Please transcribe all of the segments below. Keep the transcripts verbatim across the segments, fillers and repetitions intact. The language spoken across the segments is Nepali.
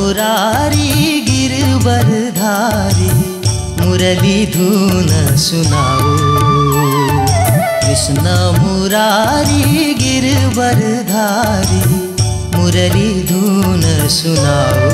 मुरारी गिरवरधारी मुरली धुन सुनाओ। कृष्ण मुरारी गिरवरधारी मुरली धुन सुनाओ।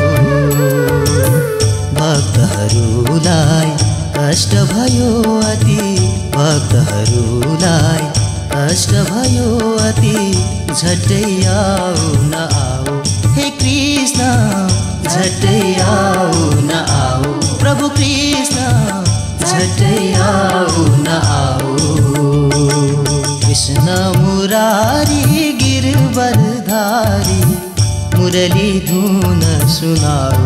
भक्तहरूलाई कष्ट भयो अति, भक्तहरूलाई कष्ट भयो अति, झट्टै आऊ न आओ हे कृष्ण, झट्टै आऊ न आओ प्रभु कृष्ण, झट्टै आऊ न आओ। कृष्ण मुरारी गिरवरधारी मुरली धुन सुनाओ।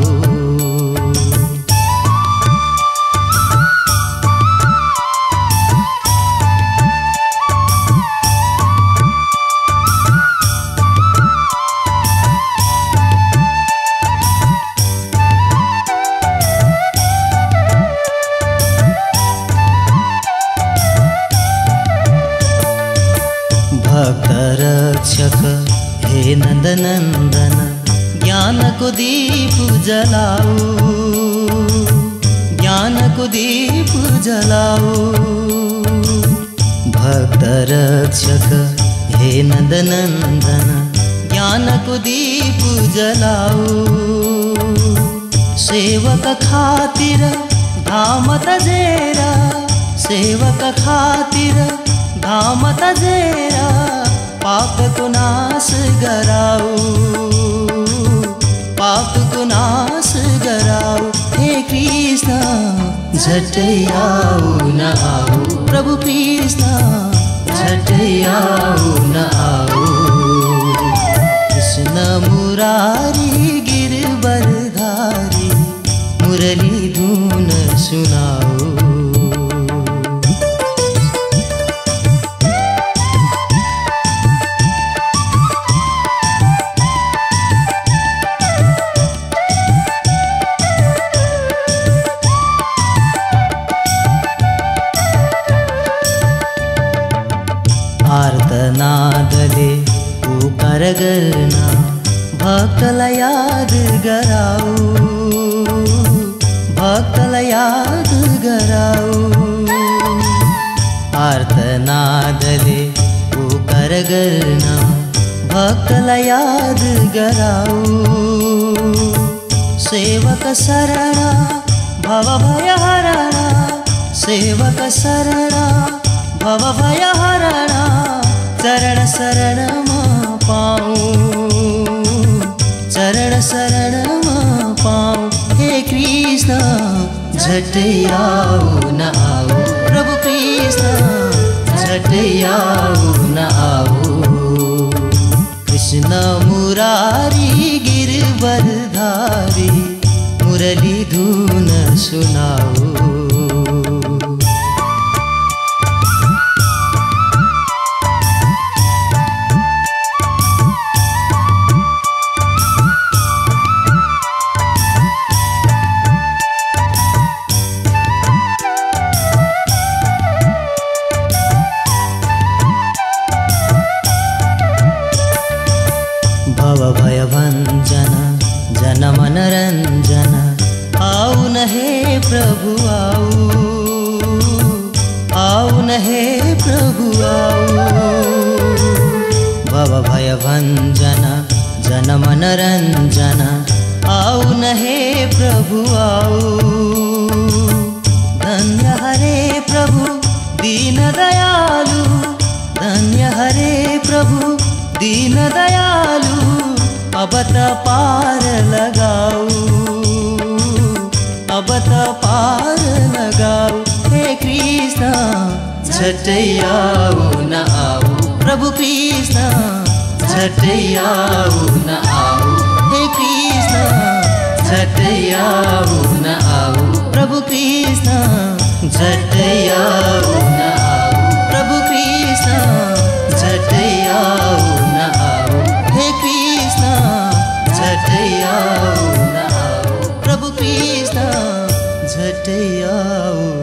भक्त रक्षक हे नंदनंदन ज्ञान को दीप जलाओ, ज्ञान को दीप जलाओ। भक्त रक्षक हे नंदनंदन ज्ञान को दीप जलाओ। सेवक खातिर धाम तजेरा, सेवक खातिर धाम तजेरा, पाप को नाश गराओ, पाप को नाश गराओ हे कृष्ण, झट्टै आऊ न आओ प्रभु कृष्ण, झट्टै आऊ न आओ। कृष्ण मुरारी गिरवरधारी मुरली धुन सुनाओ। आर्तनादले पुकार गर्ना भक्तलाई याद गराऊ, भक्तलाई याद गराऊ। आर्तनादले पुकार गर्ना भक्तलाई याद गराऊ। सेवक शरण भव भय हरण, सेवक शरण भव भय हरण, चरण शरण मा पाऊं, चरण शरण मा पाऊं हे कृष्ण, झट्टै आऊ न आओ प्रभु कृष्ण, झट्टै आऊ न आओ। कृष्ण मुरारी गिरवरधारी मुरली धुन सुनाओ। भव भय भंजन जन मनरंजन आओ न हे प्रभु आओ, आओ न हे प्रभु आओ। भव भय भंजन जन मनरंजन आओ न हे प्रभु आओ। धन्य हरे प्रभु दीन दयालु, धन्य हरे प्रभु दीन दयालु, अब त पार लगाऊ, अब त पार लगाऊ हे कृष्ण, झट्टै आऊ न आओ प्रभु कृष्ण, झट्टै आऊ न आओ हे कृष्ण, झट्टै आऊ न आओ प्रभु कृष्ण, झट्टै आऊ न आओ प्रभु कृष्ण, झट्टै आऊ न आओ हे कृष्ण, झट्टै आऊ न आओ प्रभु कृष्ण, झट्टै आऊ।